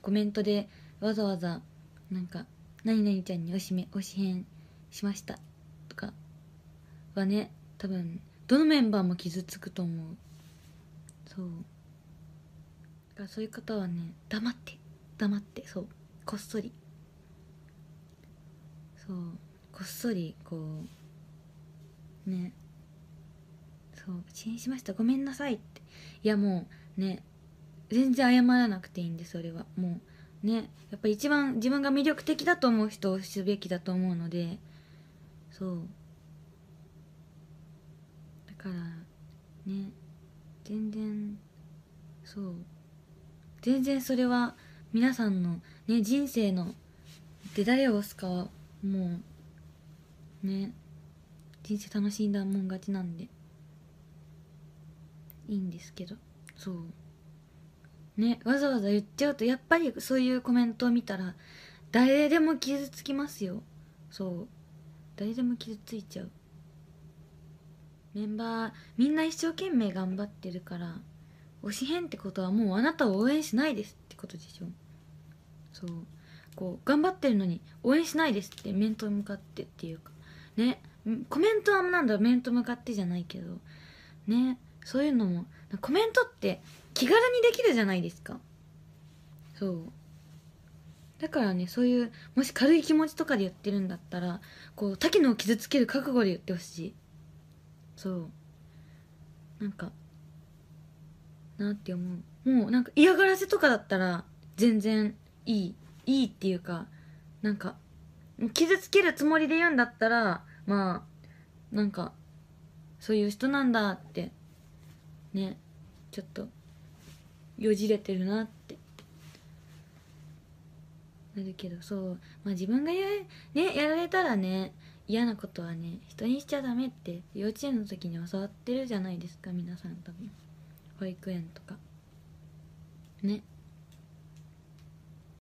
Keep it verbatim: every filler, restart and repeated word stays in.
コメントでわざわざなんか何々ちゃんにおしめおしへんしましたとかはね、多分どのメンバーも傷つくと思う。そうだからそういう方はね、黙って黙って、そうこっそり、そうこっそりこうね、そう遅延しましたごめんなさいって、いやもうね、全然謝らなくていいんで、それはもうね、やっぱ一番自分が魅力的だと思う人をすべきだと思うので、そうだからね、全然そう全然それは皆さんのね人生ので誰を押すかはもうね、人生楽しんだもん勝ちなんでいいんですけど、そうね、わざわざ言っちゃうとやっぱりそういうコメントを見たら誰でも傷つきますよ。そう誰でも傷ついちゃう。メンバーみんな一生懸命頑張ってるから、推し変ってことはもうあなたを応援しないですってことでしょ。そうこう頑張ってるのに応援しないですって面と向かってっていうかね、コメントはなんだろう、面と向かってじゃないけどね、そういうのもコメントって気軽にできるじゃないですか。そうだからね、そういうもし軽い気持ちとかで言ってるんだったら、こう滝野を傷つける覚悟で言ってほしい。そうなんかなって思う。もうなんか嫌がらせとかだったら全然いいいいっていうか、なんか傷つけるつもりで言うんだったら、まあなんかそういう人なんだってね、ちょっとよじれてるなってなるけど、そうまあ自分がや,、ね、やられたらね、嫌なことはね人にしちゃダメって幼稚園の時に教わってるじゃないですか、皆さん多分保育園とかね。